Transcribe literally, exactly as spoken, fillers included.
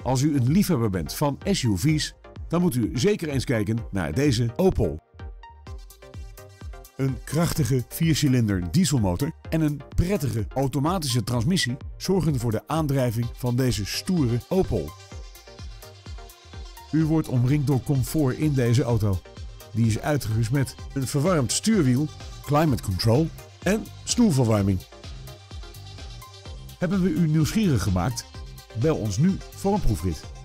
Als u een liefhebber bent van S U V's, dan moet u zeker eens kijken naar deze Opel. Een krachtige viercilinder dieselmotor en een prettige automatische transmissie zorgen voor de aandrijving van deze stoere Opel. U wordt omringd door comfort in deze auto. Die is uitgerust met een verwarmd stuurwiel, climate control en stoelverwarming. Hebben we u nieuwsgierig gemaakt? Bel ons nu voor een proefrit.